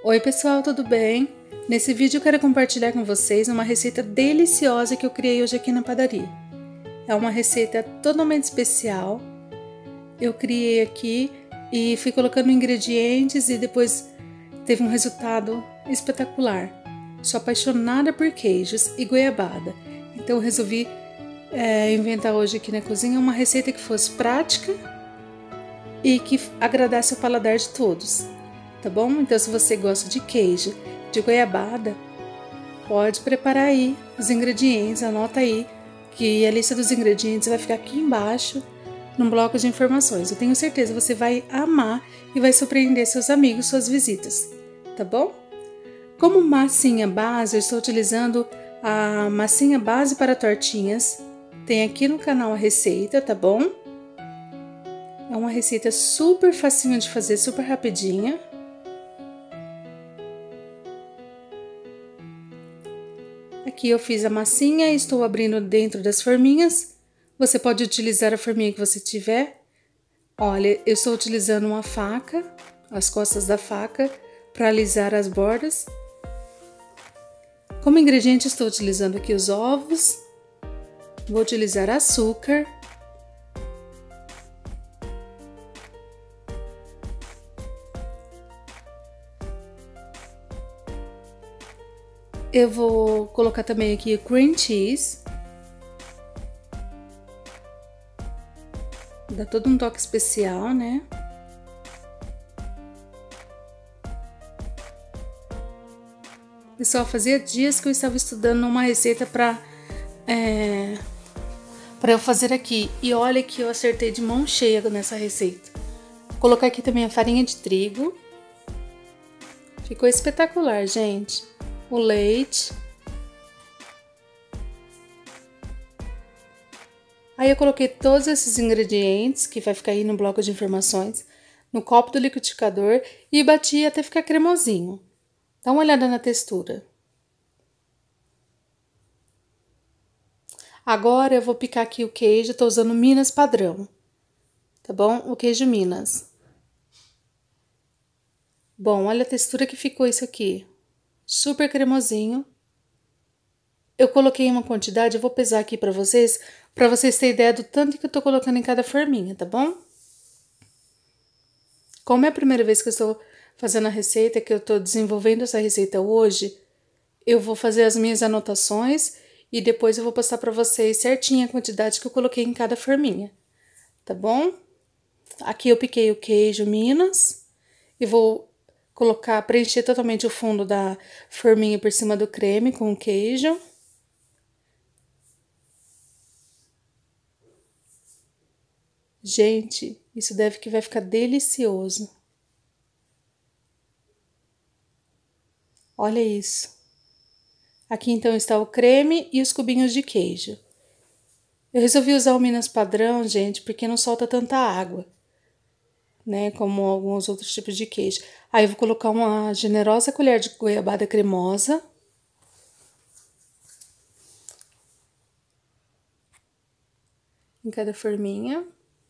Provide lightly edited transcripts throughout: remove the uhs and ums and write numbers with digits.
Oi pessoal, tudo bem? Nesse vídeo eu quero compartilhar com vocês uma receita deliciosa que eu criei hoje aqui na padaria. É uma receita totalmente especial. Eu criei aqui e fui colocando ingredientes e depois teve um resultado espetacular. Sou apaixonada por queijos e goiabada, então eu resolvi inventar hoje aqui na cozinha uma receita que fosse prática e que agradasse o paladar de todos. Tá bom? Então, se você gosta de queijo, de goiabada, pode preparar aí os ingredientes, anota aí, que a lista dos ingredientes vai ficar aqui embaixo no bloco de informações. Eu tenho certeza que você vai amar e vai surpreender seus amigos, suas visitas, tá bom? Como massinha base, eu estou utilizando a massinha base para tortinhas. Tem aqui no canal a receita, tá bom? É uma receita super facinho de fazer, super rapidinha. Aqui eu fiz a massinha e estou abrindo dentro das forminhas. Você pode utilizar a forminha que você tiver. Olha, eu estou utilizando uma faca, as costas da faca, para alisar as bordas. Como ingrediente, estou utilizando aqui os ovos. Vou utilizar açúcar. Eu vou colocar também aqui o cream cheese. Dá todo um toque especial, né? Pessoal, fazia dias que eu estava estudando uma receita para eu fazer aqui. E olha que eu acertei de mão cheia nessa receita. Vou colocar aqui também a farinha de trigo. Ficou espetacular, gente. O leite. Aí eu coloquei todos esses ingredientes, que vai ficar aí no bloco de informações, no copo do liquidificador e bati até ficar cremosinho. Dá uma olhada na textura. Agora eu vou picar aqui o queijo, tô usando Minas padrão, tá bom? O queijo Minas. Bom, olha a textura que ficou isso aqui. Super cremosinho. Eu coloquei uma quantidade, eu vou pesar aqui pra vocês terem ideia do tanto que eu tô colocando em cada forminha, tá bom? Como é a primeira vez que eu estou fazendo a receita, que eu tô desenvolvendo essa receita hoje, eu vou fazer as minhas anotações e depois eu vou passar pra vocês certinho a quantidade que eu coloquei em cada forminha, tá bom? Aqui eu piquei o queijo Minas e vou preencher totalmente o fundo da forminha por cima do creme com o queijo. Gente, isso vai ficar delicioso. Olha isso. Aqui então está o creme e os cubinhos de queijo. Eu resolvi usar o Minas padrão, gente, porque não solta tanta água, né, como alguns outros tipos de queijo. Aí eu vou colocar uma generosa colher de goiabada cremosa. Em cada forminha.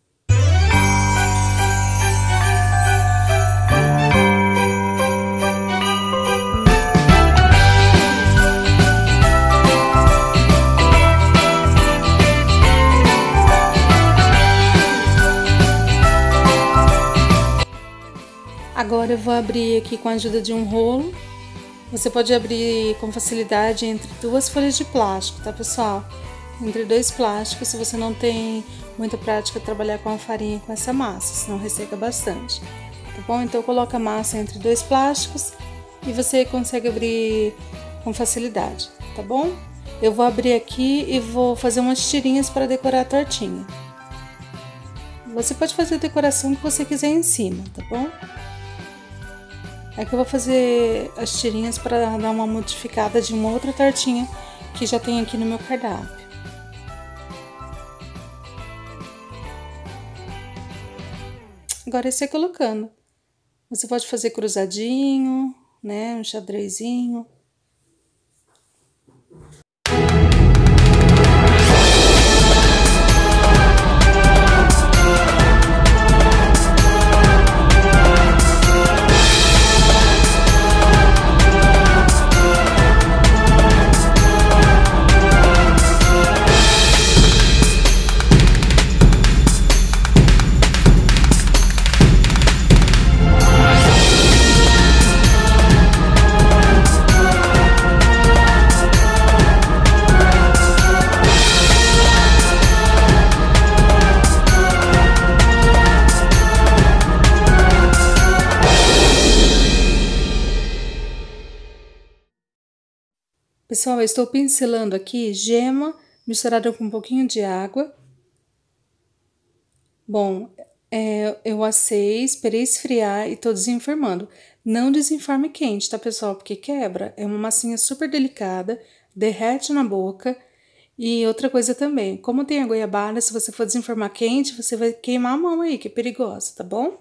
Agora eu vou abrir aqui com a ajuda de um rolo. Você pode abrir com facilidade entre duas folhas de plástico, tá, pessoal? Entre dois plásticos, se você não tem muita prática trabalhar com a farinha com essa massa, senão resseca bastante, tá bom? Então coloca a massa entre dois plásticos e você consegue abrir com facilidade, tá bom? Eu vou abrir aqui e vou fazer umas tirinhas para decorar a tortinha. Você pode fazer a decoração que você quiser em cima, tá bom? Aqui eu vou fazer as tirinhas para dar uma modificada de uma outra tortinha que já tem aqui no meu cardápio. Agora é você colocando. Você pode fazer cruzadinho, né? Um xadrezinho. Pessoal, eu estou pincelando aqui gema misturada com um pouquinho de água. Bom, eu assei, esperei esfriar e tô desenformando. Não desenforme quente, tá, pessoal? Porque quebra. É uma massinha super delicada, derrete na boca. E outra coisa também, como tem a goiabada, se você for desenformar quente, você vai queimar a mão aí, que é perigosa, tá bom?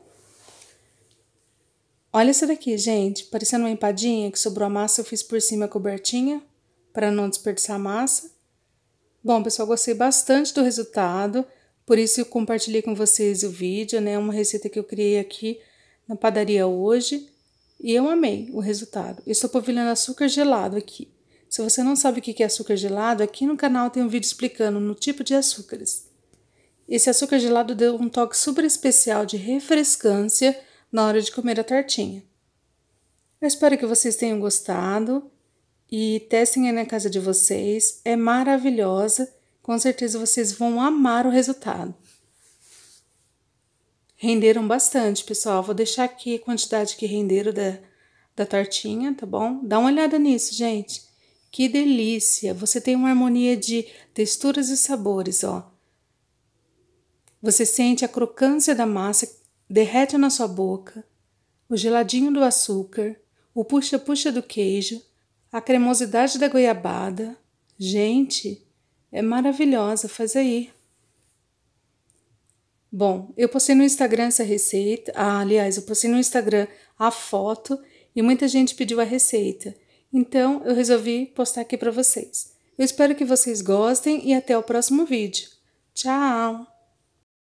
Olha essa daqui, gente, parecendo uma empadinha que sobrou a massa, eu fiz por cima cobertinha, para não desperdiçar a massa. Bom, pessoal, gostei bastante do resultado, por isso eu compartilhei com vocês o vídeo, né? Uma receita que eu criei aqui na padaria hoje e eu amei o resultado. Eu estou polvilhando açúcar gelado aqui. Se você não sabe o que é açúcar gelado, aqui no canal tem um vídeo explicando no tipo de açúcares. Esse açúcar gelado deu um toque super especial de refrescância na hora de comer a tortinha. Eu espero que vocês tenham gostado e testem aí na casa de vocês. É maravilhosa, com certeza vocês vão amar o resultado. Renderam bastante, pessoal. Vou deixar aqui a quantidade que renderam da tortinha, tá bom? Dá uma olhada nisso, gente. Que delícia! Você tem uma harmonia de texturas e sabores, ó. Você sente a crocância da massa, derrete na sua boca, o geladinho do açúcar, o puxa-puxa do queijo, a cremosidade da goiabada. Gente, é maravilhosa, faz aí. Bom, eu postei no Instagram essa receita. Aliás, eu postei no Instagram a foto e muita gente pediu a receita. Então, eu resolvi postar aqui para vocês. Eu espero que vocês gostem e até o próximo vídeo. Tchau!